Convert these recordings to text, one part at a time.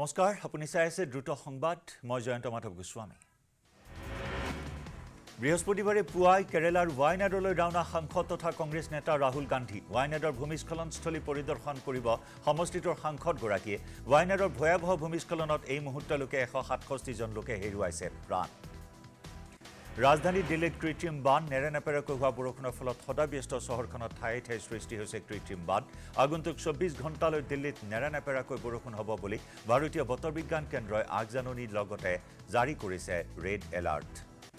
নমস্কাৰ আপুনি চাই আছে দ্ৰুত সংবাদ মই জয়ন্ত মাধৱ গোস্বামী বৃহস্পতিবাৰে পুৱাই কেৰালাৰ ৱায়নাডলৈ ৰাওনা সাংসদ তথা কংগ্ৰেছ নেতা ৰাহুল গান্ধী ৱায়নাডৰ ভূমিস্খলনস্থলী পৰিদৰ্শন কৰিব সমষ্টিটোৰ সাংসদগৰাকীয়ে ৱায়নাডৰ ভয়াৱহ ভূমিস্খলনত এই মুহূৰ্তলৈকে 167 জন লোকে হেৰুৱাইছে প্ৰাণ ৰাজধানী দিল্লীত কৃত্ৰিম বান নেৰেনেপেৰাকৈ হোৱা বৰষুণৰ ফলত সদাব্যস্ত চহৰখনত ঠায়ে ঠায়ে সৃষ্টি হৈছে কৃত্ৰিম বান আগন্তুক 24 ঘণ্টালৈ দিল্লীত নেৰেনেপেৰাকৈ বৰষুণ হ'ব বুলি ভাৰতীয় বতৰ বিজ্ঞান কেন্দ্ৰই আগজাননীৰ লগতে জাৰি কৰিছে ৰেড এলাৰ্ট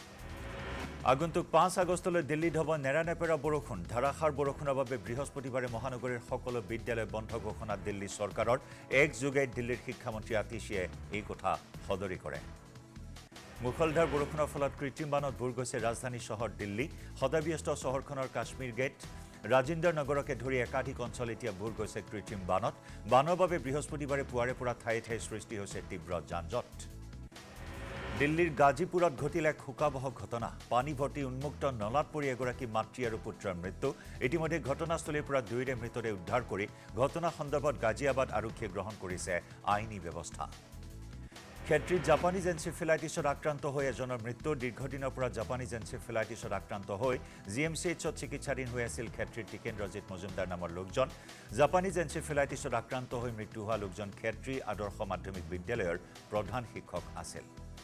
আগন্তুক 5 আগষ্টলৈ দিল্লীত হ'ব নেৰেনেপেৰা বৰষুণ ধাৰাসাৰ বৰষুণৰ বাবে বৃহস্পতিবাৰে মহানগৰীৰ সকলো বিদ্যালয় বন্ধ ঘোষণা দিল্লী চৰকাৰৰ এক যোগে দিল্লীৰ শিক্ষামন্ত্ৰী আতিশীয়ে এই কথা সদৰি কৰে মুখলধাৰ বৰষুণৰ ফলত কৃত্ৰিম বানত বুৰ গৈছে ৰাজধানী চহৰ দিল্লী সদাব্যস্ত চহৰখনৰ কাশ্মীৰ গেট ৰাজেন্দ্ৰ নগৰকে ধৰি একাধিক অঞ্চল এতিয়া বুৰ গৈছে কৃত্ৰিম বানত বানৰ বাবে বৃহস্পতিবাৰে পুৱাৰে পৰা ঠায়ে ঠায়ে সৃষ্টি হৈছে তীব্ৰ যানজঁট দিল্লীৰ গাজীপুৰত ঘটিল এক শোকাবহ ঘটনা পানী ভৰ্তি উন্মুক্ত নলাত পৰি এগৰাকী মাতৃ আৰু পুত্ৰৰ মৃত্যু ইতিমধ্যে ঘটনাস্থলীৰ পৰা দুয়োৰে মৃতদেহ উদ্ধাৰ কৰি ঘটনা সন্দৰ্ভত গাজিয়াবাদ আৰক্ষীয়ে গ্ৰহণ কৰিছে আইনী ব্যৱস্থা ক্ষেত্ৰীত জাপানীজ এনচেফেলাইটিছত আক্ৰান্ত হৈ এজনৰ মৃত্যু দীৰ্ঘদিনৰ পৰা জাপানীজ এনচেফেলাইটিছত আক্ৰান্ত হৈ জিএমচিএইচত চিকিৎসাধীন হৈ আছিল ক্ষেত্ৰীৰ টিকেন্দ্ৰজিৎ মজুমদাৰ নামৰ লোকজন জাপানীজ এনচেফেলাইটিছত আক্ৰান্ত হৈ মৃত্যু হোৱা লোকজন ক্ষেত্ৰী আদৰ্শ মাধ্যমিক বিদ্যালয়ৰ প্ৰধান শিক্ষক আছিল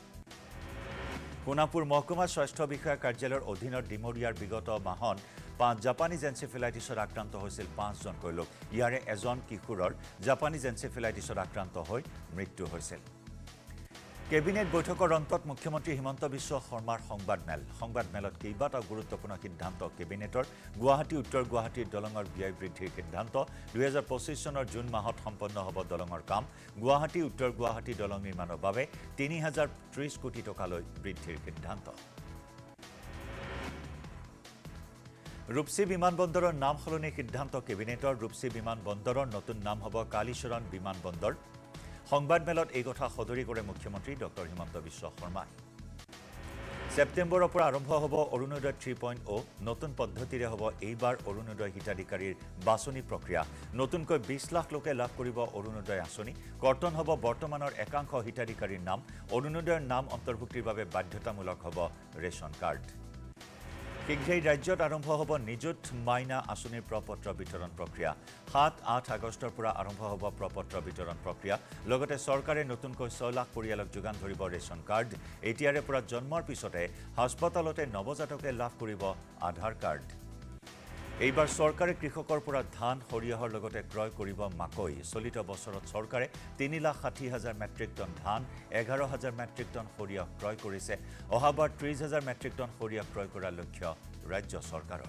কোনাপুৰ মহকুমা স্বাস্থ্য বিষয়া কাৰ্যালয়ৰ অধীনৰ ডিমৰিয়াৰ বিগত মাহত 5 জাপানীজ এনচেফেলাইটিছত আক্ৰান্ত হৈছিল 5 জনকৈ লোক ইয়াৰে এজন কিশোৰৰ জাপানীজ এনচেফেলাইটিছত আক্ৰান্ত হৈ মৃত্যু হৈছিল কেবিনেট বৈঠকৰ অন্তত মুখ্যমন্ত্ৰী হিমন্ত বিশ্ব শৰ্মাৰ সংবাদমেলত কেইবাটাও গুৰুত্বপূৰ্ণ সিদ্ধান্ত কেবিনেটৰ গুৱাহাটী উত্তৰ গুৱাহাটীৰ দলঙৰ ব্যয় বৃদ্ধিৰ সিদ্ধান্ত 2025 চনৰ জুন মাহত সম্পন্ন হ'ব দলঙৰ কাম গুৱাহাটী উত্তৰ গুৱাহাটী দলং নিৰ্মাণৰ বাবে 3030 কোটি টকালৈ বৃদ্ধিৰ সিদ্ধান্ত ৰূপসী বিমানবন্দৰৰ নাম সলনিৰ সিদ্ধান্ত কেবিনেটৰ ৰূপসী বিমানবন্দৰৰ নতুন নাম হ'ব কালীচৰণ বিমানবন্দৰ সংবাদমেলত এই কথা সদৰি কৰে মুখ্যমন্ত্ৰী ডক্টৰ হিমন্ত বিশ্ব শৰ্মাই সেপ্টেম্বৰৰ পৰা আৰম্ভ হ'ব অৰুণোদয় 3.0 নতুন পদ্ধতিৰে হ'ব এইবাৰ অৰুণোদয় হিতাধিকাৰীৰ বাছনি প্ৰক্ৰিয়া নতুনকৈ 20 লাখ লোকে লাভ কৰিব অৰুণোদয় আঁচনি কৰ্তন হ'ব বৰ্তমানৰ একাংশ হিতাধিকাৰীৰ নাম অৰুণোদয়ৰ নাম অন্তৰ্ভুক্তিৰ বাবে বাধ্যতামূলক হ'ব ৰেচন কাৰ্ড শীঘ্ৰেই ৰাজ্যত আৰম্ভ হ'ব নিযুত মাইনা আঁচনিৰ প্ৰপত্ৰ বিতৰণ প্ৰক্ৰিয়া 7-8 আগষ্টৰ পৰা আৰম্ভ হ'ব প্ৰপত্ৰ বিতৰণ প্ৰক্ৰিয়া লগতে চৰকাৰে নতুনকৈ 6 লাখ পৰিয়ালক যোগান ধৰিব ৰেচন কাৰ্ড এতিয়াৰে পৰা জন্মৰ পিছতে হাস্পতালতে নৱজাতকে লাভ কৰিব আধাৰ কাৰ্ড এইবাৰ চৰকাৰে কৃষকৰ পৰা ধান সৰিয়হৰ লগতে ক্ৰয় কৰিব মাকৈ চলিত বছৰত চৰকাৰে 3,60,000 মেট্ৰিক টন ধান 11,000 মেট্ৰিক টন সৰিয়হ ক্ৰয় কৰিছে অহাবাৰ 30,000 মেট্ৰিক টন সৰিয়হ ক্ৰয় কৰাৰ লক্ষ্য ৰাজ্য চৰকাৰৰ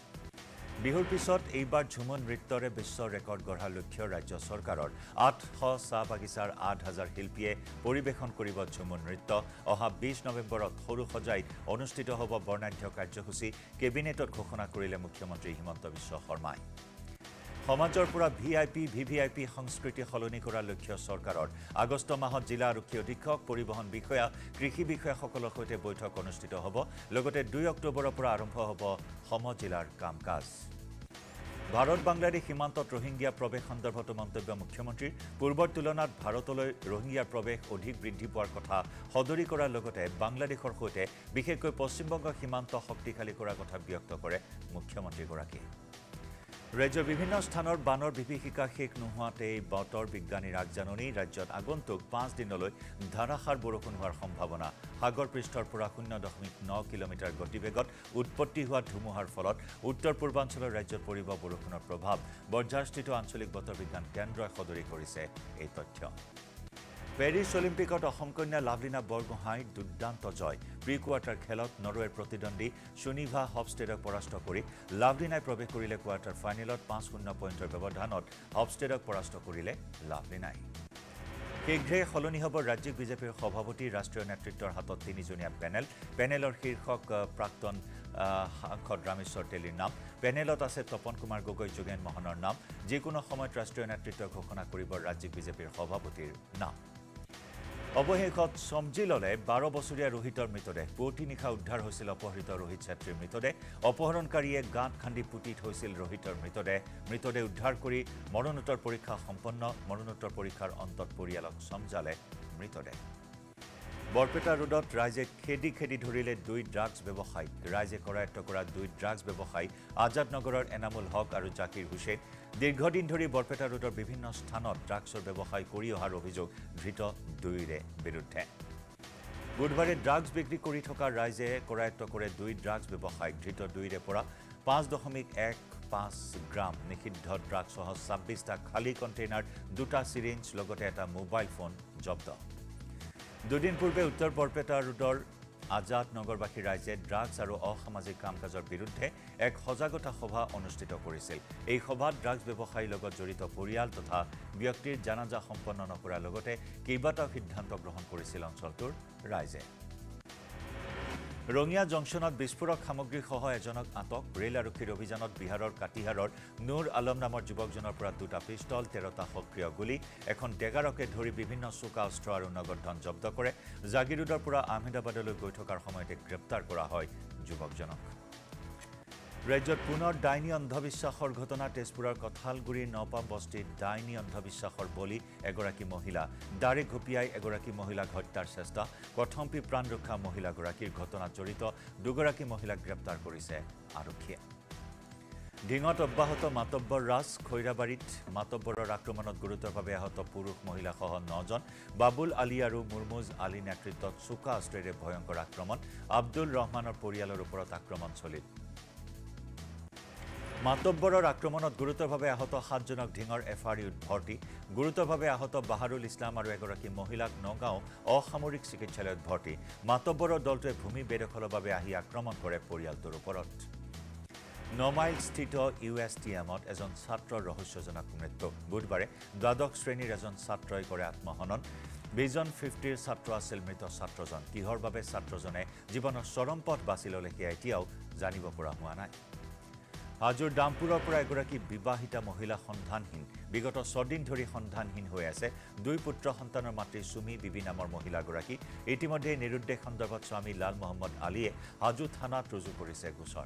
বিহুৰ পিছত এইবাৰ ঝুমুৰ নৃত্যৰে বিশ্ব ৰেকৰ্ড গঢ়াৰ লক্ষ্য ৰাজ্য চৰকাৰৰ 800 চাহ বাগিচাৰ 8,000 শিল্পীয়ে পৰিৱেশন কৰিব ঝুমুৰ নৃত্য অহা 20 নৱেম্বৰত সৰু সজাইত অনুষ্ঠিত হ'ব বৰ্ণাঢ্য কাৰ্যসূচী কেবিনেটত ঘোষণা কৰিলে মুখ্যমন্ত্ৰী হিমন্ত বিশ্ব শৰ্মাই সমাজৰ পৰা ভিভিআইপি সংস্কৃতি সলনি কৰাৰ লক্ষ্য চৰকাৰৰ আগষ্ট মাহত জিলা আৰক্ষী অধীক্ষক পৰিবহণ বিষয়া কৃষি বিষয়াসকলৰ সৈতে বৈঠক অনুষ্ঠিত হ'ব লগতে 2 অক্টোবৰৰ পৰা আৰম্ভ হ'ব সমজিলাৰ কাম-কাজ ভাৰত বাংলাদেশ সীমান্তত ৰোহিংগিয়া প্ৰৱেশ সন্দৰ্ভত মন্তব্য মুখ্যমন্ত্ৰীৰ পূৰ্বৰ তুলনাত ভাৰতলৈ ৰোহিংগিয়াৰ প্ৰৱেশ অধিক বৃদ্ধি পোৱাৰ কথা সদৰি কৰাৰ লগতে বাংলাদেশৰ সৈতে বিশেষকৈ পশ্চিমবংগ সীমান্ত শক্তিশালী কৰাৰ কথা ব্যক্ত কৰে মুখ্যমন্ত্ৰীগৰাকীয়ে ৰাজ্যৰ বিভিন্ন স্থানৰ বানৰ বিভীষিকা শেষ নোহোৱাতেই বতৰ বিজ্ঞানীৰ আগজাননী ৰাজ্যত আগন্তুক 5 দিনলৈ ধাৰাসাৰ বৰষুণ হোৱাৰ সম্ভাৱনা সাগৰ পৃষ্ঠৰ পৰা 0.9 কিলোমিটাৰ গতিবেগত উৎপত্তি হোৱা ধুমুহাৰ ফলত উত্তৰ পূৰ্বাঞ্চলৰ ৰাজ্যত পৰিব বৰষুণৰ প্ৰভাৱ বৰ্জাৰস্থিত আঞ্চলিক বতৰ বিজ্ঞান কেন্দ্ৰই সদৰি কৰিছে এই তথ্য পেৰিছ অলিম্পিকত অসম কন্যা লাভলিনা বৰগোহাঁইৰ দুৰ্দান্ত জয় প্ৰি কোৱাৰ্টাৰ খেলত নৰৱেৰ প্ৰতিদ্বন্দ্বী সুনিভা হফষ্টেডক পৰাস্ত কৰি লাভলিনাই প্ৰৱেশ কৰিলে কোৱাৰ্টাৰ ফাইনেলত 5-0 পইণ্টৰ ব্যৱধানত হফষ্টেডক পৰাস্ত কৰিলে লাভলিনাই শীঘ্ৰেই সলনি হ'ব ৰাজ্যিক বিজেপিৰ সভাপতি ৰাষ্ট্ৰীয় নেতৃত্বৰ হাতত 3জনীয়া পেনেলৰ শীৰ্ষক প্ৰাক্তন সাংসদ ৰামেশ্বৰ তেলীৰ নাম পেনেলত আছে তপন কুমাৰ গগৈ যোগেন মোহনৰ নাম যিকোনো সময়ত ৰাষ্ট্ৰীয় নেতৃত্ব ঘোষণা কৰিব ৰাজ্যিক বিজেপিৰ সভাপতিৰ নাম অৱশেষত সমজি ললে 12 বছৰীয়া ৰোহিতৰ মৃতদেহ পুৱতি নিশা উদ্ধাৰ হৈছিল অপহৃত ৰোহিত ছেত্ৰীৰ মৃতদেহ অপহৰণকাৰীয়ে গাঁত খান্দি পুতিত হৈছিল ৰোহিতৰ মৃতদেহ উদ্ধাৰ কৰি মৰণোত্তৰ পৰীক্ষা সম্পন্ন মৰণোত্তৰ পৰীক্ষাৰ অন্তত পৰিয়ালক সমজালে মৃতদেহ বৰপেটা ৰোডত ৰাইজে খেদি ধৰিলে 2 ড্ৰাগছ ব্যৱসায়ী ৰাইজে কৰায়ত্ব কৰা 2 ড্ৰাগছ ব্যৱসায়ী আজাদ নগৰৰ এনামুল হক আৰু জাকিৰ হুছেইন দীৰ্ঘদিন ধৰি বৰপেটা ৰোডৰ বিভিন্ন স্থানত ড্ৰাগছৰ ব্যৱসায় কৰি অহাৰ অভিযোগ ধৃত 2ৰে বিৰুদ্ধে বুধবাৰে ড্ৰাগছ বিক্ৰী কৰি থকা ৰাইজে কৰায়ত্ব কৰে 2 ড্ৰাগছ ব্যৱসায়ী ধৃত 2ৰে পৰা 5.15 গ্ৰাম নিষিদ্ধ ড্ৰাগছ সহ 26টা খালী কণ্টেইনাৰ 2টা সিৰিঞ্জ লগতে এটা মোবাইল ফোন জব্দ দুদিন পূৰ্বে উত্তৰ বৰপেটা ৰোডৰ আজাদ নগৰবাসী ৰাইজে ড্ৰাগছ আৰু অসামাজিক কাম-কাজৰ বিৰুদ্ধে এক সজাগতা সভা অনুষ্ঠিত কৰিছিল এই সভাত ড্ৰাগছ ব্যৱসায়ীৰ লগত জড়িত পৰিয়াল তথা ব্যক্তিৰ জানাজা সম্পন্ন নকৰাৰ লগতে কেইবাটাও সিদ্ধান্ত গ্ৰহণ কৰিছিল অঞ্চলটোৰ ৰাইজে ৰঙিয়া জংচনত বিস্ফোৰক সামগ্ৰীসহ এজনক আটক ৰেল আৰক্ষীৰ অভিযানত বিহাৰৰ কাটিহাৰৰ নুৰ আলম নামৰ যুৱকজনৰ পৰা 2টা পিষ্টল 13টা সক্ৰিয় গুলী এখন ডেগাৰকে ধৰি বিভিন্ন চোকা অস্ত্ৰ আৰু নগদ ধন জব্দ কৰে জাগিৰোডৰ পৰা আহমেদাবাদলৈ গৈ থকাৰ সময়তে গ্ৰেপ্তাৰ কৰা হয় যুৱকজনক ৰাজ্যত পুনৰ ডাইনী অন্ধবিশ্বাসৰ ঘটনা তেজপুৰৰ কঠালগুৰিৰ নপাম বস্তিত ডাইনী অন্ধবিশ্বাসৰ বলি এগৰাকী মহিলা দাড়ি ঘপিয়াই এগৰাকী মহিলাক হত্যাৰ চেষ্টা প্ৰথমপি প্ৰাণ ৰক্ষা মহিলাগৰাকীৰ ঘটনাত জড়িত দুগৰাকী মহিলাক গ্ৰেপ্তাৰ কৰিছে আৰক্ষীয়ে ঢিঙত অব্যাহত মাতব্বৰ ৰাজ খৈৰাবাৰীত মাতব্বৰৰ আক্ৰমণত গুৰুতৰভাৱে আহত পুৰুষ মহিলাসহ 9জন বাবুল আলী আৰু মুৰমুজ আলী নেতৃত্বত চোকা অস্ত্ৰেৰে ভয়ংকৰ আক্ৰমণ আব্দুল ৰহমানৰ পৰিয়ালৰ ওপৰত আক্ৰমণ চলিল মাতব্বৰৰ আক্ৰমণত গুৰুতৰভাৱে আহত 7জনক ঢিঙৰ এফআৰইউত ভৰ্তি গুৰুতৰভাৱে আহত বাহাৰুল ইছলাম আৰু এগৰাকী মহিলাক নগাঁও অসামৰিক চিকিৎসালয়ত ভৰ্তি মাতব্বৰৰ দলটোৱে ভূমি বেদখলৰ বাবে আহি আক্ৰমণ কৰে পৰিয়ালটোৰ ওপৰত 9 মাইল স্থিত USTMত এজন ছাত্ৰৰ ৰহস্যজনক মৃত্যু বুধবাৰে দ্বাদশ শ্ৰেণীৰ এজন ছাত্ৰই কৰে আত্মহনন ভিজন 50ৰ ছাত্ৰ আছিল মৃত ছাত্ৰজন কিহৰ বাবে ছাত্ৰজনে জীৱনৰ চৰম পথ বাছি ল'লে সেয়া এতিয়াও জানিব পৰা হোৱা নাই হাজোৰ দামপুৰৰ পৰা এগৰাকী বিবাহিতা মহিলা সন্ধানহীন বিগত 6 দিন ধৰি সন্ধানহীন হৈ আছে 2 পুত্ৰ সন্তানৰ মাতৃ সুমি বিবি নামৰ মহিলাগৰাকী ইতিমধ্যে নিৰুদ্দেশ সন্দৰ্ভত স্বামী লাল মহম্মদ আলীয়ে হাজো থানাত ৰুজু কৰিছে গোচৰ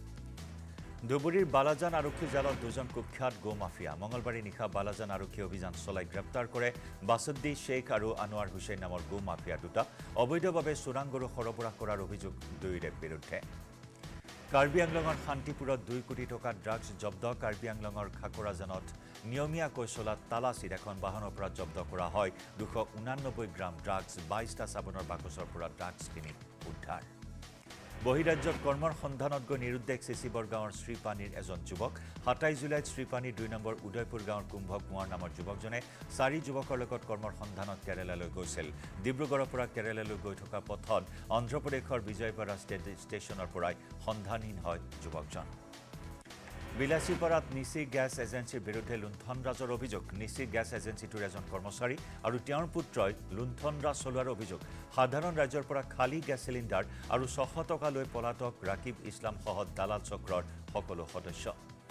ধুবুৰীৰ বালাজান আৰক্ষী জালত 2জন কুখ্যাত গো মাফিয়া মঙলবাৰে নিশা বালাজান আৰক্ষী অভিযান চলাই গ্ৰেপ্তাৰ কৰে বাসুদ্দি শেখ আৰু আনোৱাৰ হুছেইন নামৰ গো মাফিয়া দুটা অবৈধভাৱে চোৰাং গৰু সৰবৰাহ কৰাৰ অভিযোগ 2ৰে বিৰুদ্ধে কাৰ্বি আংলঙৰ শান্তিপুৰত 2 কোটি টকা ড্ৰাগছ জব্দ কাৰ্বি আংলঙৰ খাকৰাজানত নিয়মীয়াকৈ চলা তালাচীত এখন বাহনৰ পৰা জব্দ কৰা হয় 289 গ্ৰাম ড্ৰাগছ 22টা চাবোনৰ বাকচৰ পৰা ড্ৰাগছখিনি উদ্ধাৰ বহিৰাজ্যত কৰ্মৰ সন্ধানত গৈ নিৰুদ্দেশ চিচিবৰ গাঁৱৰ শ্ৰীপানীৰ এজন যুৱক 27 জুলাইত শ্ৰীপানীৰ 2 নম্বৰ উদয়পুৰ গাঁৱৰ কুম্ভ কুঁৱৰ নামৰ যুৱকজনে 4 যুৱকৰ লগত কৰ্মৰ সন্ধানত কেৰালালৈ গৈছিল ডিব্ৰুগড়ৰ পৰা কেৰালালৈ গৈ থকা পথত অন্ধ্ৰপ্ৰদেশৰ বিজয়ৱাড়া ষ্টেচনৰ পৰাই সন্ধানহীন হয় যুৱকজন বিলাসীপাৰাত নিচি গ্যাস এজেন্সিৰ বিৰুদ্ধে লুণ্ঠনৰাজৰ অভিযোগ নিচি গ্যাস এজেন্সিটোৰ এজন কৰ্মচাৰী আৰু তেওঁৰ পুত্ৰই লুণ্ঠনৰাজ চলোৱাৰ অভিযোগ সাধাৰণ ৰাজ্যৰ পৰা খালী গ্যাস সিলিণ্ডাৰ আৰু 600 টকা লৈ পলাতক ৰাকিব ইছলাম সহ দালাল চক্ৰৰ সকলো সদস্য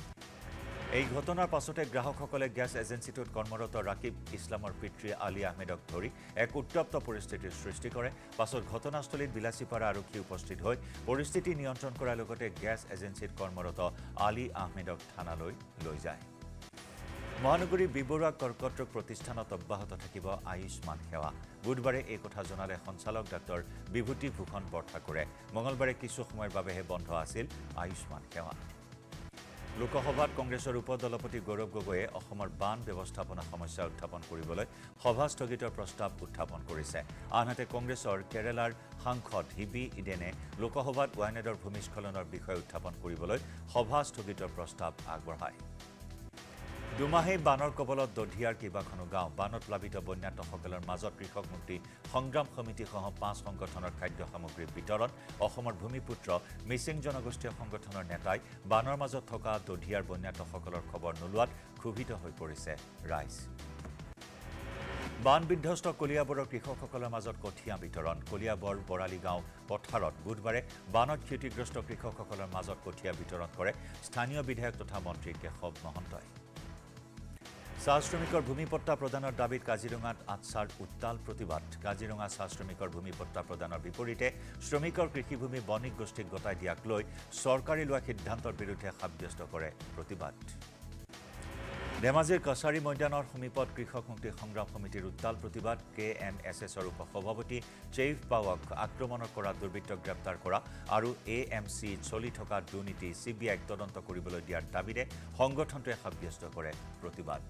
এই ঘটনাৰ পাছতে গ্ৰাহকসকলে গ্যাস এজেন্সিটোত কৰ্মৰত ৰাকিব ইছলামৰ পিতৃ আলী আহমেদক ধৰি এক উত্তপ্ত পৰিস্থিতিৰ সৃষ্টি কৰে পাছত ঘটনাস্থলীত বিলাসীপাৰা আৰক্ষী উপস্থিত হৈ পৰিস্থিতি নিয়ন্ত্ৰণ কৰাৰ লগতে গ্যাস এজেন্সিত কৰ্মৰত আলী আহমেদক থানালৈ লৈ যায় মহানগৰী বিবৰুৱা কৰ্কট ৰোগ প্ৰতিষ্ঠানত অব্যাহত থাকিব আয়ুষ্মান সেৱা বুধবাৰে এই কথা জনালে সঞ্চালক ডাক্তৰ বিভূতি ভূষণ বৰঠাকুৰে মঙলবাৰে কিছু সময়ৰ বাবেহে বন্ধ আছিল আয়ুষ্মান সেৱা লোকসভাত কংগ্ৰেছৰ উপদলপতি গৌৰৱ গগৈয়ে অসমৰ বান ব্যৱস্থাপনা সমস্যা উত্থাপন কৰিবলৈ সভা স্থগিতৰ প্ৰস্তাৱ উত্থাপন কৰিছে আনহাতে কংগ্ৰেছৰ কেৰালাৰ সাংসদ হিবি ইডেনে লোকসভাত ৱায়ানাডৰ ভূমিস্খলনৰ বিষয় উত্থাপন কৰিবলৈ সভা স্থগিতৰ প্ৰস্তাৱ আগবঢ়ায় দুমাহে বানৰ কবলত দধিয়াৰ কেইবাখনো গাঁও বানত প্লাবিত বন্যাতসকলৰ মাজত কৃষক মুক্তি সংগ্ৰাম সমিতিসহ 5 সংগঠনৰ খাদ্য সামগ্ৰী বিতৰণ অসমৰ ভূমিপুত্ৰ মিচিং জনগোষ্ঠীয় সংগঠনৰ নেতাই বানৰ মাজত থকা দধিয়াৰ বন্যাতসকলৰ খবৰ নোলোৱাত ক্ষোভিত হৈ পৰিছে ৰাইজ বান বিধ্বস্ত কলিয়াবৰৰ কৃষকসকলৰ মাজত কঠিয়া বিতৰণ কলিয়াবৰ বৰালি গাঁও পথাৰত বুধবাৰে বানত ক্ষতিগ্ৰস্ত কৃষকসকলৰ মাজত কঠিয়া বিতৰণ কৰে স্থানীয় বিধায়ক তথা মন্ত্ৰী কেশৱ মহন্তই চাহ শ্ৰমিকৰ ভূমিপট্টা প্ৰদানৰ দাবীত কাজিৰঙাত আটছাৰ উত্তাল প্ৰতিবাদ কাজিৰঙা চাহ শ্ৰমিকৰ ভূমিপট্টা প্ৰদানৰ বিপৰীতে শ্ৰমিকৰ কৃষিভূমি বণিক গোষ্ঠীক গতাই দিয়াক লৈ চৰকাৰী লোৱা সিদ্ধান্তৰ বিৰুদ্ধে সাব্যস্ত কৰে প্ৰতিবাদ ধেমাজিৰ কছাৰী ময়দানৰ সমীপত কৃষক মুক্তি সংগ্ৰাম সমিতিৰ উত্তাল প্ৰতিবাদ KNSSৰ উপসভাপতি চেইফ পাৱক আক্ৰমণ কৰা দুৰ্বৃত্তক গ্ৰেপ্তাৰ কৰা আৰু AMC চলি থকা দুৰ্নীতি CBI তদন্ত কৰিবলৈ দিয়াৰ দাবীৰে সংগঠনটোৱে সাব্যস্ত কৰে প্ৰতিবাদ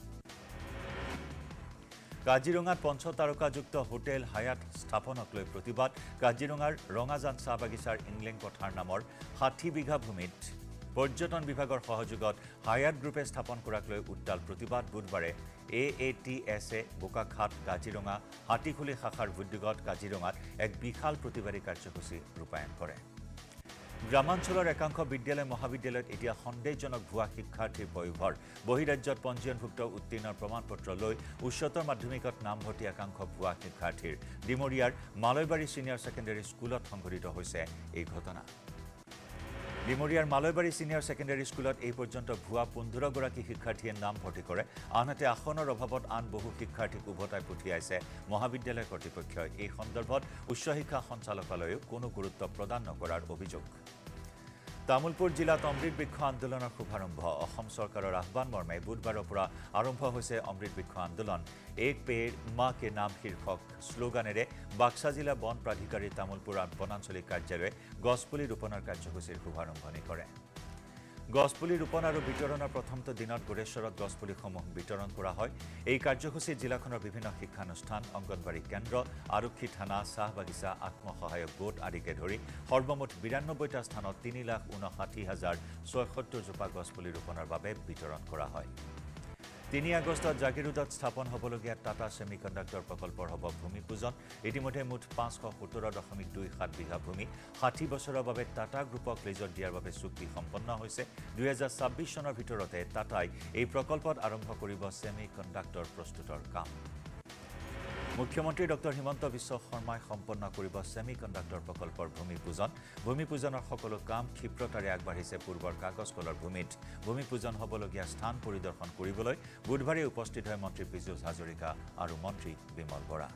কাজিৰঙাত পঞ্চতাৰকাযুক্ত হোটেল হায়াত স্থাপনক লৈ প্ৰতিবাদ কাজিৰঙাৰ ৰঙাজান চাহ বাগিচাৰ ইংলেং পথাৰ নামৰ 60 বিঘা ভূমিত পৰ্যটন বিভাগৰ সহযোগত হায়াত গ্ৰুপে স্থাপন কৰাক লৈ উত্তাল প্ৰতিবাদ বুধবাৰে AATSে বোকাখাট কাজিৰঙা হাতীখুলি শাখাৰ উদ্যোগত কাজিৰঙাত এক বিশাল প্ৰতিবাদী কাৰ্যসূচী ৰূপায়ণ কৰে গ্ৰামাঞ্চলৰ একাংশ বিদ্যালয় মহাবিদ্যালয়ত এতিয়া সন্দেহজনক ভুৱা শিক্ষাৰ্থীৰ পয়োভৰ বহিৰাজ্যত পঞ্জীয়নভুক্ত উত্তীৰ্ণৰ প্ৰমাণপত্ৰ লৈ উচ্চতৰ মাধ্যমিকত নামভৰ্তি একাংশ ভুৱা শিক্ষাৰ্থীৰ ডিমৰিয়াৰ মালৈবাৰী ছিনিয়ৰ ছেকেণ্ডাৰী স্কুলত সংঘটিত হৈছে এই ঘটনা ডিমৰিয়াৰ মালৈবাৰী ছিনিয়ৰ ছেকেণ্ডাৰী স্কুলত এই পৰ্যন্ত ভুৱা 15 গৰাকী শিক্ষাৰ্থীয়ে নাম ভৰ্তি কৰে আনহাতে আসনৰ অভাৱত আন বহু শিক্ষাৰ্থীক উভতাই পঠিয়াইছে মহাবিদ্যালয় কৰ্তৃপক্ষই এই সন্দৰ্ভত উচ্চ শিক্ষা সঞ্চালকালয়েও কোনো গুৰুত্ব প্ৰদান নকৰাৰ অভিযোগ তামুলপুৰ জিলাত অমৃত বৃক্ষ আন্দোলনৰ শুভাৰম্ভ অসম চৰকাৰৰ আহ্বান মৰ্মে বুধবাৰৰ পৰা আৰম্ভ হৈছে অমৃত বৃক্ষ আন্দোলন এক পেড় মা কে নাম শীৰ্ষক শ্লোগানেৰে বাক্সা জিলা বন প্ৰাধিকাৰী তামুলপুৰ বনাঞ্চলিক কাৰ্যালয়ে গছপুলি ৰোপণৰ কাৰ্যসূচীৰ শুভাৰম্ভণি কৰে গছপুলি ৰোপণ আৰু বিতৰণৰ প্ৰথমটো দিনত গোৰেশ্বৰত গছপুলিসমূহ বিতৰণ কৰা হয় এই কাৰ্যসূচীত জিলাখনৰ বিভিন্ন শিক্ষানুষ্ঠান অংগনবাড়ী কেন্দ্ৰ আৰক্ষী থানা চাহ বাগিচা আত্মসহায়ক গোট আদিকে ধৰি সৰ্বমুঠ 92টা স্থানত 3,59,076 জোপা গছপুলি ৰোপণৰ বাবে বিতৰণ কৰা হয় 3 আগষ্টত জাগিৰোডত স্থাপন হ'বলগীয়া টাটা সেমিকণ্ডাক্টৰ প্ৰকল্পৰ হ'ব ভূমি পূজন ইতিমধ্যে মুঠ 517.27 বিঘা ভূমি 60 বছৰৰ বাবে টাটা গ্ৰুপক লিজত দিয়াৰ বাবে চুক্তি সম্পন্ন হৈছে 2026 চনৰ ভিতৰতে টাটাই এই প্ৰকল্পত আৰম্ভ কৰিব সেমিকণ্ডাক্টৰ প্ৰস্তুতৰ কাম মুখ্যমন্ত্ৰী ডক্টৰ হিমন্ত বিশ্ব শৰ্মাই সম্পন্ন কৰিব সেমিকণ্ডাক্টৰ প্ৰকল্পৰ ভূমি পূজনৰ সকলো কাম ক্ষিপ্ৰতাৰে আগবাঢ়িছে পূৰ্বৰ কাগজ কলৰ ভূমিত ভূমি পূজন হ'বলগীয়া স্থান পৰিদৰ্শন কৰিবলৈ বুধবাৰে উপস্থিত হয় মন্ত্ৰী পীযুষ হাজৰিকা আৰু মন্ত্ৰী বিমল বৰা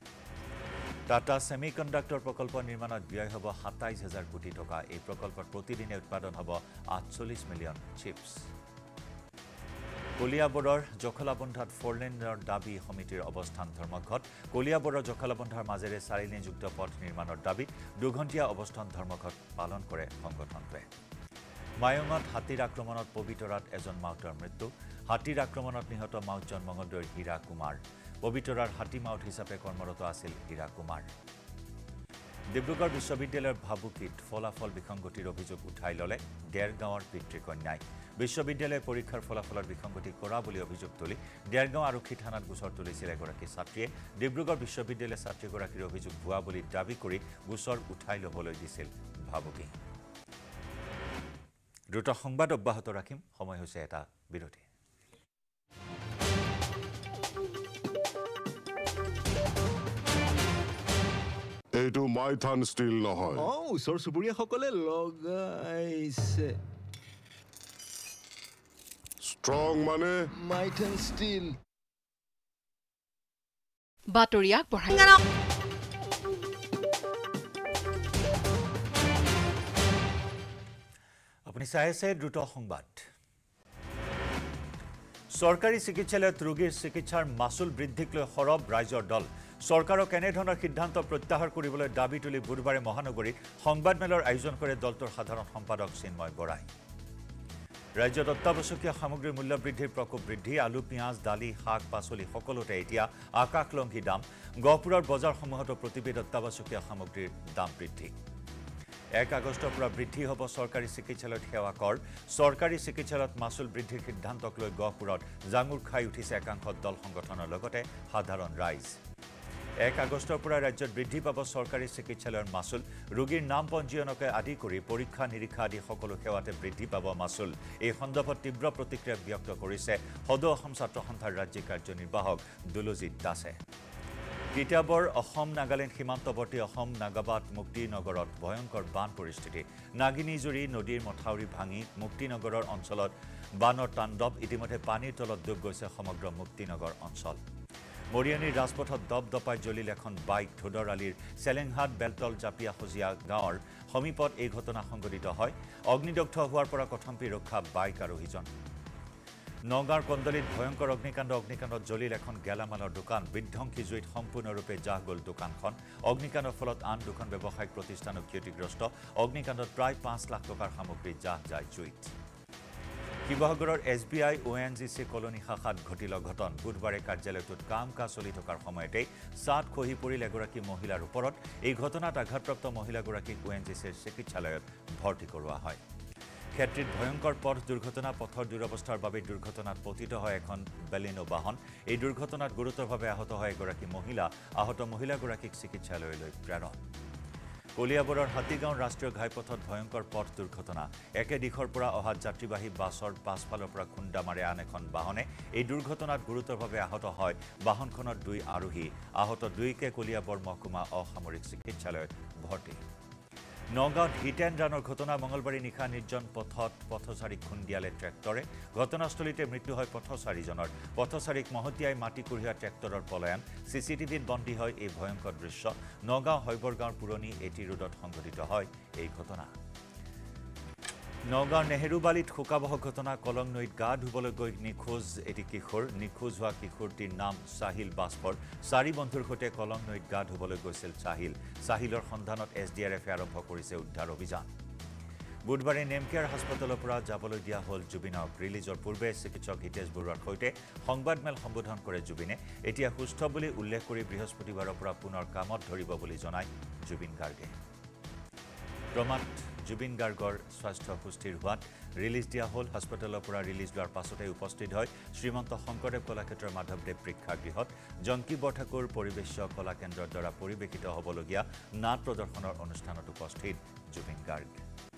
টাটা সেমিকণ্ডাক্টৰ প্ৰকল্প নিৰ্মাণত ব্যয় হ'ব 27,000 কোটি টকা এই প্ৰকল্পৰ প্ৰতিদিনে উৎপাদন হ'ব 48 মিলিয়ন চিপছ কলিয়াবৰৰ জখলাবন্ধাত ফৰলেনৰ দাবী সমিতিৰ অৱস্থান ধৰ্মঘট কলিয়াবৰৰ জখলাবন্ধাৰ মাজেৰে 4 লেনযুক্ত পথ নিৰ্মাণৰ দাবীত দুঘণ্টীয়া অৱস্থান ধৰ্মঘট পালন কৰে সংগঠনটোৱে মায়ঙত হাতীৰ আক্ৰমণত পবিতৰাত এজন মাউতৰ মৃত্যু হাতীৰ আক্ৰমণত নিহত মাউতজন মঙলদৈৰ হীৰা কুমাৰ পবিতৰাৰ হাতী মাউত হিচাপে কৰ্মৰত আছিল হীৰা কুমাৰ ডিব্ৰুগড় বিশ্ববিদ্যালয়ৰ ভাবুকিত ফলাফল বিসংগতিৰ অভিযোগ উঠাই ল'লে ডেৰগাঁৱৰ পিতৃকন্যাই বিশ্ববিদ্যালয় পৰীক্ষাৰ ফলাফলৰ বিসংগতি কৰা বুলি অভিযোগ তুলি ডেৰগাঁও আৰক্ষী থানাত গোচৰ তুলিছিল এগৰাকী ছাত্ৰীয়ে ডিব্ৰুগড় বিশ্ববিদ্যালয়ৰ ছাত্ৰীগৰাকীৰ অভিযোগ ভুৱা বুলি দাবী কৰি গোচৰ উঠাই ল'বলৈ দিছিল ভাবুকি দ্ৰুত সংবাদ অব্যাহত ৰাখিম সময় হৈছে এটা বিৰতি এইটো মাইথান ষ্টিল নহয় ওচৰ চুবুৰীয়াসকলে লগাইছে ষ্ট্ৰং মানে মাইথান ষ্টিল বাতৰি আগবঢ়াই আপুনি চাই আছে দ্ৰুত সংবাদ চৰকাৰী চিকিৎসালয়ত ৰোগীৰ চিকিৎসাৰ মাচুল বৃদ্ধিক লৈ সৰব ৰাইজৰ দল চৰকাৰক এনেধৰণৰ সিদ্ধান্ত প্ৰত্যাহাৰ কৰিবলৈ দাবী তুলি বুধবাৰে মহানগৰীত সংবাদমেলৰ আয়োজন কৰে দলটোৰ সাধাৰণ সম্পাদক চিন্ময় বৰাই ৰাজ্যত অত্যাৱশ্যকীয় সামগ্ৰীৰ মূল্য বৃদ্ধিৰ প্ৰকোপ বৃদ্ধি আলু পিঁয়াজ দালি শাক পাচলি সকলোতে এতিয়া আকাশলংঘী দাম গহপুৰৰ বজাৰসমূহতো প্ৰতিবিধ অত্যাৱশ্যকীয় সামগ্ৰীৰ দাম বৃদ্ধি 1 আগষ্টৰ পৰা বৃদ্ধি হ'ব চৰকাৰী চিকিৎসালয়ত সেৱা কৰ চৰকাৰী চিকিৎসালয়ত মাচুল বৃদ্ধিৰ সিদ্ধান্তক লৈ গহপুৰত জাঙুৰ খাই উঠিছে একাংশ দল সংগঠনৰ লগতে সাধাৰণ ৰাইজ 1 আগষ্টৰ পৰা ৰাজ্যত বৃদ্ধি পাব চৰকাৰী চিকিৎসালয়ৰ মাচুল ৰোগীৰ নাম পঞ্জীয়নকে আদি কৰি পৰীক্ষা নিৰীক্ষা আদি সকলো সেৱাতে বৃদ্ধি পাব মাচুল এই সন্দৰ্ভত তীব্ৰ প্ৰতিক্ৰিয়া ব্যক্ত কৰিছে সদৌ অসম ছাত্ৰ সন্থাৰ ৰাজ্যিক কাৰ্যনিৰ্বাহক দুলজিৎ দাসে তিতাবৰ অসম নাগালেণ্ড সীমান্তৱৰ্তী অসম নাগাবাদ মুক্তিনগৰত ভয়ংকৰ বান পৰিস্থিতি নাগিনীজুৰি নদীৰ মথাউৰি ভাঙি মুক্তিনগৰৰ অঞ্চলত বানৰ তাণ্ডৱ ইতিমধ্যে পানীৰ তলত ডুব গৈছে সমগ্ৰ মুক্তিনগৰ অঞ্চল মৰিয়নিৰ ৰাজপথত দপদপাই জ্বলিল এখন বাইক ধুদৰ আলিৰ চেলেংহাট বেলতল জাপিয়া খজিয়া গাঁৱৰ সমীপত এই ঘটনা সংঘটিত হয় অগ্নিদগ্ধ হোৱাৰ পৰা কথম্পি ৰক্ষা বাইক আৰোহীজন নগাঁৱৰ কন্দলিত ভয়ংকৰ অগ্নিকাণ্ডত জ্বলিল এখন গেলামালৰ দোকান বিধ্বংসী জুইত সম্পূৰ্ণৰূপে জাহ গ'ল দোকানখন অগ্নিকাণ্ডৰ ফলত আন দুখন ব্যৱসায়িক প্ৰতিষ্ঠানো ক্ষতিগ্ৰস্ত অগ্নিকাণ্ডত প্ৰায় 5 লাখ টকাৰ সামগ্ৰী জাহ যায় জুইত শিৱসাগৰৰ SBI ONGC কলনী শাখাত ঘটিল ঘটন বুধবাৰে কাৰ্যালয়টোত কাম কাজ চলি থকাৰ সময়তেই ছাদ খহি পৰিল এগৰাকী মহিলাৰ ওপৰত এই ঘটনাত আঘাতপ্ৰাপ্ত মহিলাগৰাকীক ONGCৰ চিকিৎসালয়ত ভৰ্তি কৰোৱা হয় ক্ষেত্ৰত ভয়ংকৰ পথ দুৰ্ঘটনা পথৰ দুৰৱস্থাৰ বাবে দুৰ্ঘটনাত পতিত হয় এখন বেলিনো বাহন এই দুৰ্ঘটনাত গুৰুতৰভাৱে আহত হয় এগৰাকী মহিলা আহত মহিলাগৰাকীক চিকিৎসালয়লৈ প্ৰেৰণ কলিয়াবৰৰ হাতীগাঁও ৰাষ্ট্ৰীয় ঘাইপথত ভয়ংকৰ পথ দুৰ্ঘটনা একে দিশৰ পৰা অহা যাত্ৰীবাহী বাছৰ পাছফালৰ পৰা খুন্দা মাৰে আন এখন বাহনে এই দুৰ্ঘটনাত গুৰুতৰভাৱে আহত হয় বাহনখনৰ 2 আৰোহী আহত 2কে কলিয়াবৰ মহকুমা অসামৰিক চিকিৎসালয়ত ভৰ্তি নগাঁৱত হিট এণ্ড ৰানৰ ঘটনা মঙলবাৰে নিশা নিৰ্জন পথত পথচাৰীক খুন্দিয়ালে ট্ৰেক্টৰে ঘটনাস্থলীতে মৃত্যু হয় পথচাৰীজনৰ পথচাৰীক মহতিয়াই মাটি কঢ়িওৱা ট্ৰেক্টৰৰ পলায়ন CCTVত বন্দী হয় এই ভয়ংকৰ দৃশ্য নগাঁও হৈবৰগাঁৱৰ পুৰণি এটি ৰোডত সংঘটিত হয় এই ঘটনা নগাঁৱৰ নেহেৰুবালিত শোকাবহ ঘটনা কলং নৈত গা ধুবলৈ গৈ নিখোজ এটি কিশোৰ নিখোজ হোৱা কিশোৰটিৰ নাম চাহিল বাস্পৰ 4 বন্ধুৰ সৈতে কলং নৈত গা ধুবলৈ গৈছিল চাহিলৰ সন্ধানত SDRFে আৰম্ভ কৰিছে উদ্ধাৰ অভিযান বুধবাৰে নেমকেয়াৰ হাস্পতালৰ পৰা যাবলৈ দিয়া হ'ল জুবিনক ৰিলিজৰ পূৰ্বে চিকিৎসক হিতেশ বৰুৱাৰ সৈতে সংবাদমেল সম্বোধন কৰে জুবিনে এতিয়া সুস্থ বুলি উল্লেখ কৰি বৃহস্পতিবাৰৰ পৰা পুনৰ কামত ধৰিব বুলি জনায় জুবিন গাৰ্গে প্ৰমাণ জুবিন গাৰ্গৰ স্বাস্থ্য সুস্থিৰ হোৱাত ৰিলিজ দিয়া হ'ল হাস্পতালৰ পৰা ৰিলিজ লোৱাৰ পাছতে উপস্থিত হয় শ্ৰীমন্ত শংকৰদেৱ কলাক্ষেত্ৰৰ মাধৱদেৱ প্ৰেক্ষাগৃহত জংকি বৰঠাকুৰ পৰিৱেশ্য কলা কেন্দ্ৰৰ দ্বাৰা পৰিৱেশিত হ'বলগীয়া নাট প্ৰদৰ্শনৰ অনুষ্ঠানত উপস্থিত জুবিন গাৰ্গ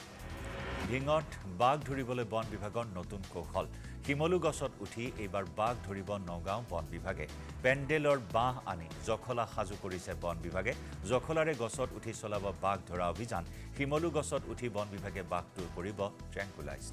ঢিঙত বাঘ ধৰিবলৈ বন বিভাগৰ নতুন কৌশল শিমলু গছত উঠি এইবাৰ বাঘ ধৰিব নগাঁও বন বিভাগে পেণ্ডেলৰ বাঁহ আনি জখলা সাজু কৰিছে বন বিভাগে জখলাৰে গছত উঠি চলাব বাঘ ধৰা অভিযান শিমলু গছত উঠি বন বিভাগে বাঘটো কৰিব ট্ৰেংকুলাইজড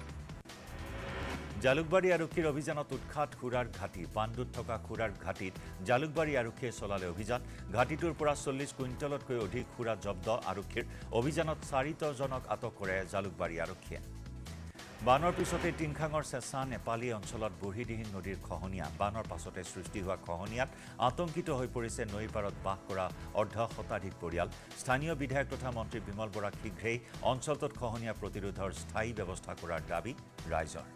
জালুকবাৰী আৰক্ষীৰ অভিযানত উৎখাত খুৰাৰ ঘাটি পাণ্ডুত থকা খুৰাৰ ঘাটিত জালুকবাৰী আৰক্ষীয়ে চলালে অভিযান ঘাটিটোৰ পৰা 40 কুইণ্টলতকৈ অধিক খুৰা জব্দ আৰক্ষীৰ অভিযানত 4জনক আটক কৰে জালুকবাৰী আৰক্ষীয়ে বানৰ পিছতে টিংখাঙৰ চেঁচা নেপালী অঞ্চলত বুঢ়ীদিহিং নদীৰ খহনীয়া বানৰ পাছতে সৃষ্টি হোৱা খহনীয়াত আতংকিত হৈ পৰিছে নৈৰ পাৰত বাস কৰা অৰ্ধশতাধিক পৰিয়াল স্থানীয় বিধায়ক তথা মন্ত্ৰী বিমল বৰাক শীঘ্ৰেই অঞ্চলটোত খহনীয়া প্ৰতিৰোধৰ স্থায়ী ব্যৱস্থা কৰাৰ দাবী ৰাইজৰ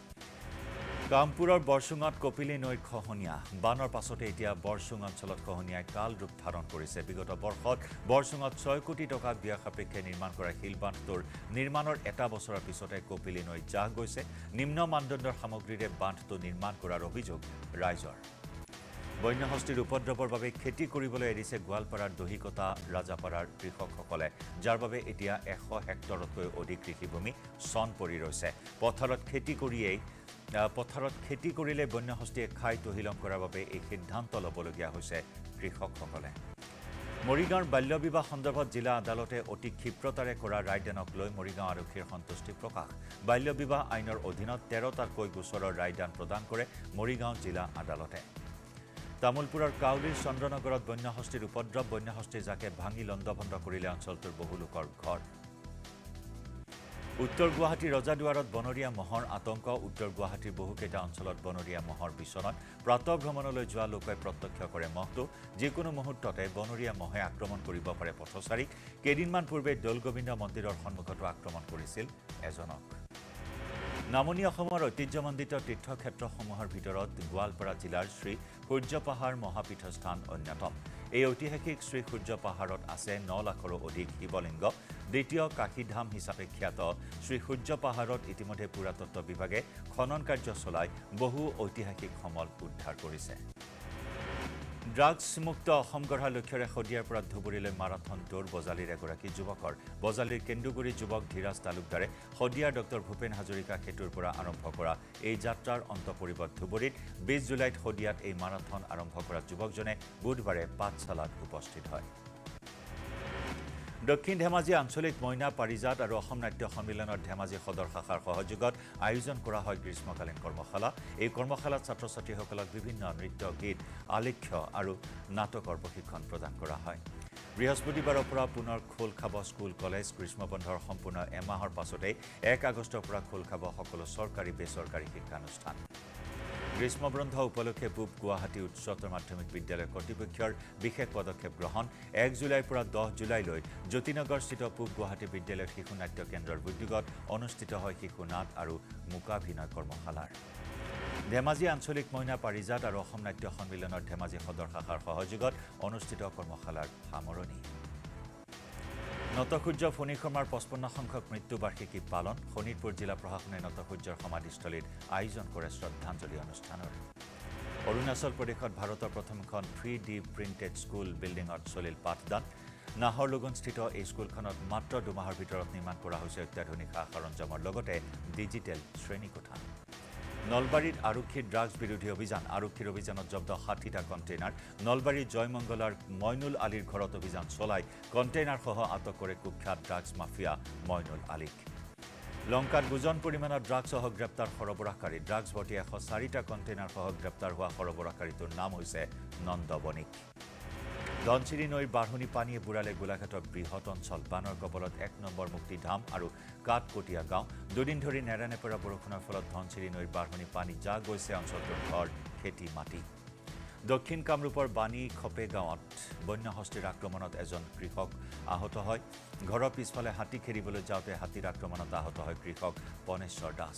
কামপুৰৰ বৰসুঙত কপিলী নৈৰ খহনীয়া বানৰ পাছতে এতিয়া বৰসুং অঞ্চলত খহনীয়াই কাল ৰূপ ধাৰণ কৰিছে বিগত বৰ্ষত বৰসুঙত 6 কোটি টকা ব্যয় সাপেক্ষে নিৰ্মাণ কৰা শিলবান্ধটোৰ নিৰ্মাণৰ এটা বছৰৰ পিছতে কপিলী নৈ জাহ গৈছে নিম্ন মানদণ্ডৰ সামগ্ৰীৰে বান্ধটো নিৰ্মাণ কৰাৰ অভিযোগ ৰাইজৰ বন্যহস্তীৰ উপদ্ৰৱৰ বাবে খেতি কৰিবলৈ এৰিছে গোৱালপাৰাৰ দহিকতা ৰাজাপাৰাৰ কৃষকসকলে যাৰ বাবে এতিয়া 100 হেক্টৰতকৈ অধিক কৃষিভূমি চন পৰি ৰৈছে পথাৰত খেতি কৰিলে বন্যহস্তীয়ে খাই তহিলং কৰাৰ বাবে এই সিদ্ধান্ত ল'বলগীয়া হৈছে কৃষকসকলে মৰিগাঁৱৰ বাল্য বিবাহ সন্দৰ্ভত জিলা আদালতে অতি ক্ষিপ্ৰতাৰে কৰা ৰায়দানক লৈ মৰিগাঁও আৰক্ষীৰ সন্তুষ্টি প্ৰকাশ বাল্য বিবাহ আইনৰ অধীনত 13টাকৈ গোচৰৰ ৰায়দান প্ৰদান কৰে মৰিগাঁও জিলা আদালতে তামুলপুৰৰ কাউলীৰ চন্দ্ৰনগৰত বন্যহস্তীৰ উপদ্ৰৱ বন্যহস্তীৰ জাকে ভাঙি লণ্ডভণ্ড কৰিলে অঞ্চলটোৰ বহু লোকৰ ঘৰ উত্তৰ গুৱাহাটীৰ ৰজাদুৱাৰত বনৰীয়া মহৰ আতংক উত্তৰ গুৱাহাটীৰ বহুকেইটা অঞ্চলত বনৰীয়া মহৰ বিচৰণ প্ৰাতঃ ভ্ৰমণলৈ যোৱা লোকে প্ৰত্যক্ষ কৰে মহটো যিকোনো মুহূৰ্ততে বনৰীয়া মহে আক্ৰমণ কৰিব পাৰে পথচাৰীক কেইদিনমান পূৰ্বে দৌলগোবিন্দ মন্দিৰৰ সন্মুখতো আক্ৰমণ কৰিছিল এজনক নামনি অসমৰ ঐতিহ্যমণ্ডিত তীৰ্থক্ষেত্ৰসমূহৰ ভিতৰত গোৱালপাৰা জিলাৰ শ্ৰী সূৰ্য পাহাৰ মহাপীঠস্থান অন্যতম এই ঐতিহাসিক শ্ৰী সূৰ্য পাহাৰত আছে 9 লাখৰো অধিক শিৱলিংগ দ্বিতীয় কাশীধাম হিচাপে খ্যাত শ্ৰী সূৰ্য পাহাৰত ইতিমধ্যে পুৰাতত্ত্ব বিভাগে খনন কাৰ্য চলাই বহু ঐতিহাসিক সমল উদ্ধাৰ কৰিছে ড্ৰাগছ মুক্ত অসম গঢ়াৰ লক্ষ্যৰে শদিয়াৰ পৰা ধুবুৰীলৈ মাৰাথন দৌৰ বজালিৰ এগৰাকী যুৱকৰ বজালিৰ কেন্দুগুৰি যুৱক ধীৰাজ তালুকদাৰে শদিয়াৰ ডক্টৰ ভূপেন হাজৰিকা সেতুৰ পৰা আৰম্ভ কৰা এই যাত্ৰাৰ অন্ত পৰিব ধুবুৰীত 20 জুলাইত শদিয়াত এই মাৰাথন আৰম্ভ কৰা যুৱকজনে বুধবাৰে পাঠশালাত উপস্থিত হয় দক্ষিণ ধেমাজি আঞ্চলিক মইনা পাৰিজাত আৰু অসম নাট্য সন্মিলনৰ ধেমাজি সদৰ শাখাৰ সহযোগত আয়োজন কৰা হয় গ্ৰীষ্মকালীন কৰ্মশালা। এই কৰ্মশালাত ছাত্ৰ-ছাত্ৰীসকলক বিভিন্ন নৃত্য, গীত, আলেখ্য আৰু নাটকৰ প্ৰশিক্ষণ প্ৰদান কৰা হয়। বৃহস্পতিবাৰৰ পৰা পুনৰ খোল খাব স্কুল কলেজ। গ্ৰীষ্মবন্ধৰ সম্পূৰ্ণ এমাহৰ পাছতে 1 আগষ্টৰ পৰা খোল খাব সকলো চৰকাৰী বেচৰকাৰী শিক্ষানুষ্ঠান। গ্ৰীষ্মবন্ধ উপলক্ষে পূব গুৱাহাটী উচ্চতৰ মাধ্যমিক বিদ্যালয় কৰ্তৃপক্ষৰ বিশেষ পদক্ষেপ গ্ৰহণ। 1 জুলাইৰ পৰা 10 জুলাইলৈ জ্যোতিনগৰস্থিত পূব গুৱাহাটী বিদ্যালয়ৰ শিশু নাট্য কেন্দ্ৰৰ উদ্যোগত অনুষ্ঠিত হয় শিশু নাট আৰু মূকাভিনয় কৰ্মশালাৰ। ধেমাজি আঞ্চলিক মইনা পাৰিজাত আৰু অসম নাট্য সন্মিলনৰ ধেমাজি সদৰ শাখাৰ সহযোগত অনুষ্ঠিত কৰ্মশালাৰ সামৰণি। নটসূৰ্য ফণী শৰ্মাৰ 55 সংখ্যক মৃত্যুবাৰ্ষিকী পালন। শোণিতপুৰ জিলা প্ৰশাসনে নটসূৰ্যৰ সমাধিস্থলীত আয়োজন কৰে শ্ৰদ্ধাঞ্জলি অনুষ্ঠানৰ। অৰুণাচল প্ৰদেশত ভাৰতৰ প্ৰথমখন 3D প্ৰিণ্টেড স্কুল বিল্ডিঙত চলিল পাঠদান। নাহৰলগুনস্থিত এই স্কুলখনত মাত্ৰ 2 মাহৰ ভিতৰত নিৰ্মাণ কৰা হৈছে অত্যাধুনিক সা-সৰঞ্জামৰ লগতে ডিজিটেল শ্ৰেণীকোঠা। নলবাৰীত আৰক্ষীৰ ড্ৰাগছ বিৰোধী অভিযান। আৰক্ষীৰ অভিযানত জব্দ 60টা কণ্টেইনাৰ। নলবাৰীৰ জয়মংগলাৰ মইনুল আলীৰ ঘৰত অভিযান চলাই কণ্টেইনাৰসহ আটক কৰে কুখ্যাত ড্ৰাগছ মাফিয়া মইনুল আলীক। লংকাত বুজন পৰিমাণৰ ড্ৰাগছসহ গ্ৰেপ্তাৰ সৰবৰাহকাৰী। ড্ৰাগছ ভৰ্তি 104টা কণ্টেইনাৰসহ গ্ৰেপ্তাৰ হোৱা সৰবৰাহকাৰীটোৰ নাম হৈছে নন্দ বণিক। ধনশিৰি নৈৰ বাঢ়নি পানীয়ে বুঢ়ালে গোলাঘাটৰ বৃহৎ অঞ্চল। বানৰ কবলত 1 নম্বৰ মুক্তিধাম আৰু কাঠকটীয়া গাঁও। 2 দিন ধৰি নেৰানেপেৰা বৰষুণৰ ফলত ধনশিৰি নৈৰ বাঢ়নি পানী যা গৈছে অঞ্চলটোৰ ঘৰ, খেতি মাটি। দক্ষিণ কামৰূপৰ বাণী খপে গাঁৱত বন্যহস্তীৰ আক্ৰমণত এজন কৃষক আহত হয়। ঘৰৰ পিছফালে হাতী খেদিবলৈ যাওঁতে হাতীৰ আক্ৰমণত আহত হয় কৃষক পনেশ্বৰ দাস।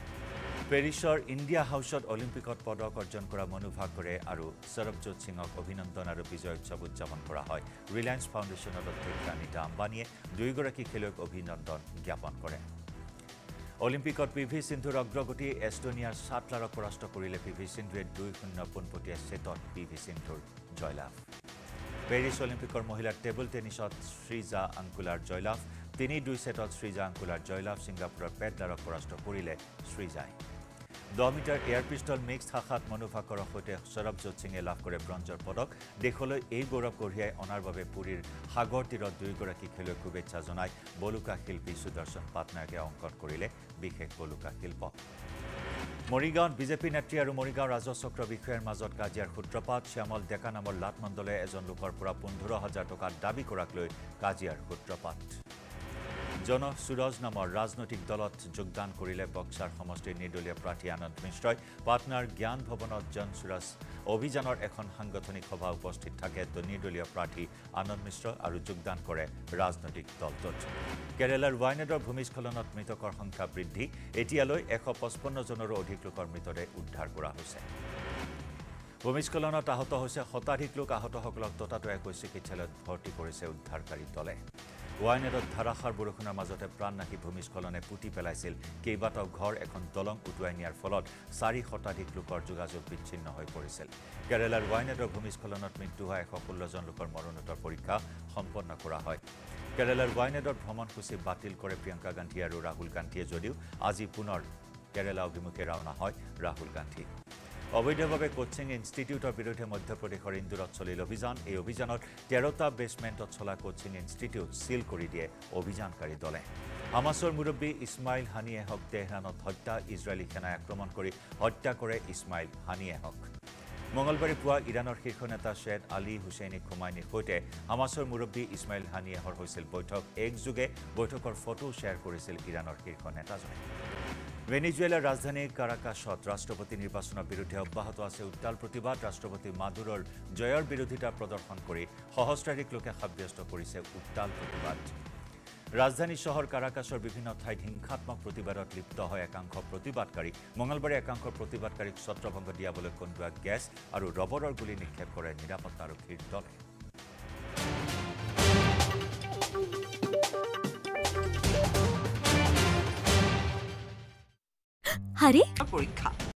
পেৰিছৰ ইণ্ডিয়া হাউচত অলিম্পিকত পদক অৰ্জন কৰা মনু ভাকৰে আৰু সৰবজোৎ সিঙক অভিনন্দন আৰু বিজয় উৎসৱ উদযাপন কৰা হয়। ৰিলায়েন্স ফাউণ্ডেশ্যনৰ অধ্যক্ষা নীতা আম্বানীয়ে 2গৰাকী খেলুৱৈক অভিনন্দন জ্ঞাপন কৰে। অলিম্পিকত পি.ভি. সিন্ধুৰ অগ্ৰগতি। এষ্টনিয়াৰ ছাটলাৰক পৰাস্ত কৰিলে পি.ভি. সিন্ধুৱে 2-0 পোনপটীয়া ছেটত পি.ভি. সিন্ধুৰ জয়লাভ। পেৰিছ অলিম্পিকৰ মহিলাৰ টেবুল টেনিছত শ্ৰীজা আংকুলাৰ জয়লাভ। 3-2 ছেটত শ্ৰীজা আংকুলাৰ জয়লাভ। ছিংগাপুৰৰ পেডলাৰক পৰাস্ত কৰিলে Shreejai. 10 metre air pistol mixed শাখাত মনু ভাকৰৰ সৈতে সৰবজোৎ সিঙে লাভ কৰে ব্ৰঞ্জৰ পদক। দেশলৈ এই গৌৰৱ কঢ়িয়াই অনাৰ বাবে পুৰীৰ সাগৰ তীৰত 2গৰাকী খেলুৱৈক শুভেচ্ছা জনাই বলুকা শিল্পী সুদৰ্শন পাটনায়কে অংকন কৰিলে বিশেষ বলুকা শিল্প। মৰিগাঁৱত বিজেপি নেত্ৰী আৰু মৰিগাঁও ৰাজচক্ৰ বিষয়াৰ মাজত কাজিয়াৰ সূত্ৰপাত। শ্যামল ডেকা নামৰ লাট মণ্ডলে এজন লোকৰ পৰা 15,000 টকা দাবী কৰাক লৈ কাজিয়াৰ সূত্ৰপাত। জন সুৰজ নামৰ ৰাজনৈতিক দলত যোগদান কৰিলে বক্সাৰ সমষ্টিৰ নিৰ্দলীয় প্ৰাৰ্থী আনন্দ মিশ্ৰই। পাটনাৰ জ্ঞান ভৱনত জন সুৰজ অভিযানৰ এখন সাংগঠনিক সভা উপস্থিত থাকে নিৰ্দলীয় প্ৰাৰ্থী আনন্দ মিশ্ৰ আৰু যোগদান কৰে ৰাজনৈতিক দলটোত। কেৰালাৰ ৱায়নাডৰ ভূমিস্খলনত মৃতকৰ সংখ্যা বৃদ্ধি। এতিয়ালৈ 155 জনৰো অধিক লোকৰ মৃতদেহ উদ্ধাৰ কৰা হৈছে। ভূমিস্খলনত আহত হৈছে শতাধিক লোক। আহতসকলক ততাতৈয়াকৈ চিকিৎসালয়ত ভৰ্তি কৰিছে উদ্ধাৰকাৰী দলে। ৱায়নাডত ধাৰাসাৰ বৰষুণৰ মাজতে প্ৰাণনাশী ভূমিস্খলনে পুতি পেলাইছিল কেইবাটাও ঘৰ। এখন দলং উটুৱাই নিয়াৰ ফলত 4 শতাধিক লোকৰ যোগাযোগ বিচ্ছিন্ন হৈ পৰিছিল। কেৰালাৰ ৱায়নাডৰ ভূমিস্খলনত মৃত্যু হোৱা 116 জন লোকৰ মৰণোত্তৰ পৰীক্ষা সম্পন্ন কৰা হয়। কেৰালাৰ ৱায়নাডত ভ্ৰমণসূচী বাতিল কৰে প্ৰিয়ংকা গান্ধী আৰু ৰাহুল গান্ধীয়ে যদিও আজি পুনৰ কেৰালা অভিমুখে ৰাওনা হয় ৰাহুল গান্ধী। অবৈধভাৱে কোচিং ইনষ্টিটিউটৰ বিৰুদ্ধে মধ্যপ্ৰদেশৰ ইন্দোৰত চলিল অভিযান। এই অভিযানত 13টা বেছমেণ্টত চলা কোচিং ইনষ্টিটিউট চিল কৰি দিয়ে অভিযানকাৰী দলে। হামাছৰ মুৰব্বী ইছমাইল হানিয়েহক তেহৰাণত হত্যা। ইজৰাইলী সেনাই আক্ৰমণ কৰি হত্যা কৰে ইছমাইল হানিয়েহক। মঙলবাৰে পুৱা ইৰাণৰ শীৰ্ষ নেতা শ্বেদ আলী হুছেইনি খোমাইনিৰ সৈতে হামাছৰ মুৰব্বী ইছমাইল হানিয়েহৰ হৈছিল বৈঠক। একযোগে বৈঠকৰ ফটো শ্বেয়াৰ কৰিছিল ইৰাণৰ শীৰ্ষ নেতাজনে। ভেনিজুৱেলাৰ ৰাজধানী কাৰাকাছত ৰাষ্ট্ৰপতি নিৰ্বাচনৰ বিৰুদ্ধে অব্যাহত আছে উত্তাল প্ৰতিবাদ। ৰাষ্ট্ৰপতি মাদুৰৰ জয়ৰ বিৰোধিতা প্ৰদৰ্শন কৰি সহস্ৰাধিক লোকে সাব্যস্ত কৰিছে উত্তাল প্ৰতিবাদ। ৰাজধানী চহৰ কাৰাকাছৰ বিভিন্ন ঠাইত হিংসাত্মক প্ৰতিবাদত লিপ্ত হয় একাংশ প্ৰতিবাদকাৰী। মঙলবাৰে একাংশ প্ৰতিবাদকাৰীক ছত্ৰভংগ দিয়াবলৈ কন্দুৱা গেছ আৰু ৰবৰৰ গুলী নিক্ষেপ কৰে নিৰাপত্তাৰক্ষীৰ দলে। আরে পৰীক্ষা